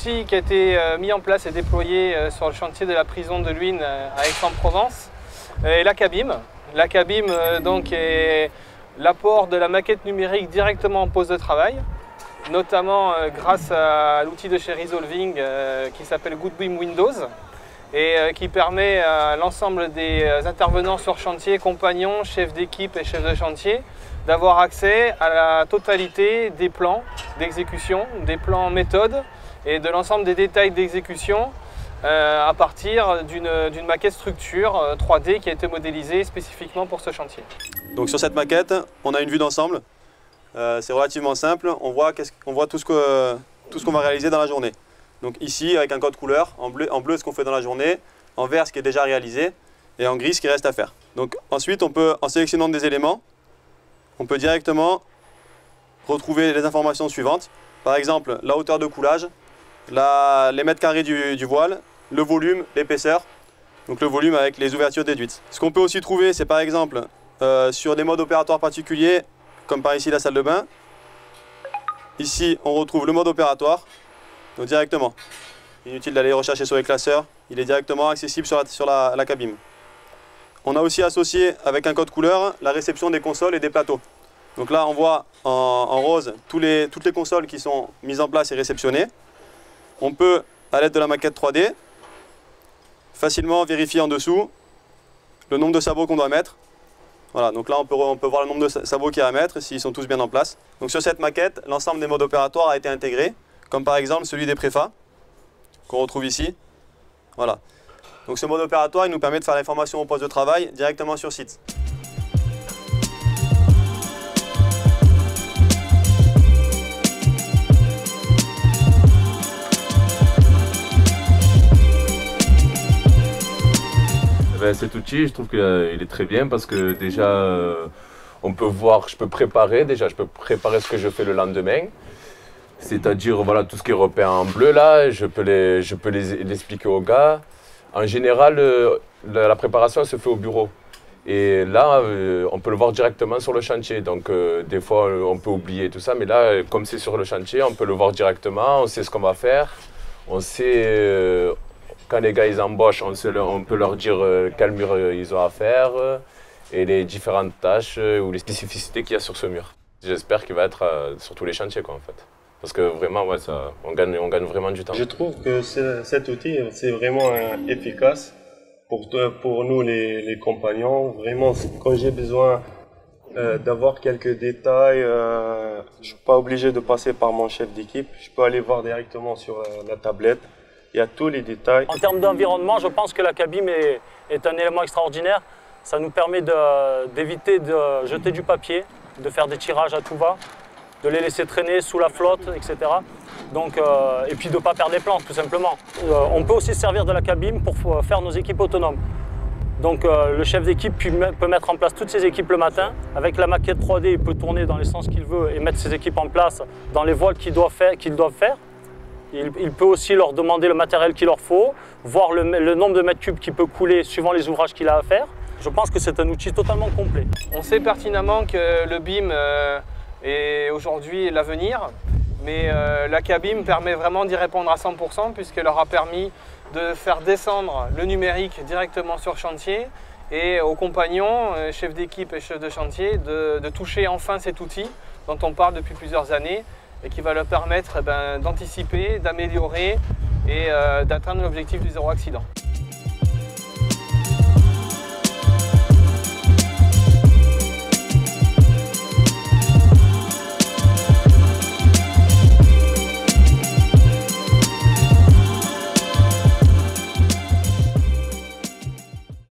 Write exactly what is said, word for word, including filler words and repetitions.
outil qui a été mis en place et déployé sur le chantier de la prison de Luynes à Aix-en-Provence est la CABIM. La CABIM donc, est l'apport de la maquette numérique directement en poste de travail, notamment grâce à l'outil de chez Resolving qui s'appelle GoodBeam Windows et qui permet à l'ensemble des intervenants sur chantier, compagnons, chefs d'équipe et chefs de chantier, d'avoir accès à la totalité des plans d'exécution, des plans méthodes et de l'ensemble des détails d'exécution euh, à partir d'une maquette structure euh, trois D qui a été modélisée spécifiquement pour ce chantier. Donc sur cette maquette, on a une vue d'ensemble. Euh, C'est relativement simple, on voit, qu on voit tout ce que, tout ce qu'on va réaliser dans la journée. Donc ici, avec un code couleur, en bleu, en bleu ce qu'on fait dans la journée, en vert ce qui est déjà réalisé et en gris ce qui reste à faire. Donc ensuite, on peut, en sélectionnant des éléments, on peut directement retrouver les informations suivantes. Par exemple, la hauteur de coulage, la, les mètres carrés du, du voile, le volume, l'épaisseur, donc le volume avec les ouvertures déduites. Ce qu'on peut aussi trouver, c'est par exemple euh, sur des modes opératoires particuliers, comme par ici la salle de bain. Ici, on retrouve le mode opératoire, donc directement. Inutile d'aller rechercher sur les classeurs, il est directement accessible sur la, sur la, la CABIM. On a aussi associé avec un code couleur la réception des consoles et des plateaux. Donc là on voit en, en rose tous les, toutes les consoles qui sont mises en place et réceptionnées. On peut, à l'aide de la maquette trois D, facilement vérifier en dessous le nombre de sabots qu'on doit mettre. Voilà, donc là on peut, on peut voir le nombre de sabots qu'il y a à mettre, s'ils sont tous bien en place. Donc sur cette maquette, l'ensemble des modes opératoires a été intégré, comme par exemple celui des préfats, qu'on retrouve ici. Voilà. Donc ce mode opératoire, il nous permet de faire l'information au poste de travail directement sur site. Ben, cet outil, je trouve qu'il est très bien parce que déjà, euh, on peut voir, je peux préparer déjà, je peux préparer ce que je fais le lendemain. C'est-à-dire, voilà, tout ce qui est repère en bleu là, je peux les, je peux les, les expliquer aux gars. En général, euh, la, la préparation se fait au bureau. Et là, euh, on peut le voir directement sur le chantier. Donc, euh, des fois, euh, on peut oublier tout ça. Mais là, euh, comme c'est sur le chantier, on peut le voir directement. On sait ce qu'on va faire. On sait, euh, quand les gars ils embauchent, on, sait, on peut leur dire euh, quel mur euh, ils ont à faire euh, et les différentes tâches euh, ou les spécificités qu'il y a sur ce mur. J'espère qu'il va être euh, sur tous les chantiers, quoi, en fait. Parce que vraiment, ouais, ça, on, gagne, on gagne vraiment du temps. Je trouve que cet outil, c'est vraiment euh, efficace pour, pour nous les, les compagnons. Vraiment, quand j'ai besoin euh, d'avoir quelques détails, euh, je ne suis pas obligé de passer par mon chef d'équipe. Je peux aller voir directement sur euh, la tablette. Il y a tous les détails. En termes d'environnement, je pense que la CABIM est, est un élément extraordinaire. Ça nous permet d'éviter de, de jeter du papier, de faire des tirages à tout va, de les laisser traîner sous la flotte, et cetera. Donc, euh, et puis de ne pas perdre les plans, tout simplement. Euh, on peut aussi se servir de la CABIM pour faire nos équipes autonomes. Donc euh, le chef d'équipe peut mettre en place toutes ses équipes le matin. Avec la maquette trois D, il peut tourner dans les sens qu'il veut et mettre ses équipes en place dans les voiles qu'ils doivent faire. qu'ils doivent faire. Il, il peut aussi leur demander le matériel qu'il leur faut, voir le, le nombre de mètres cubes qu'il peut couler suivant les ouvrages qu'il a à faire. Je pense que c'est un outil totalement complet. On sait pertinemment que le B I M euh, est aujourd'hui l'avenir, mais euh, la CABIM permet vraiment d'y répondre à cent pour cent puisqu'elle leur a permis de faire descendre le numérique directement sur chantier et aux compagnons, euh, chefs d'équipe et chefs de chantier, de, de toucher enfin cet outil dont on parle depuis plusieurs années et qui va leur permettre eh ben, d'anticiper, d'améliorer et euh, d'atteindre l'objectif du zéro accident.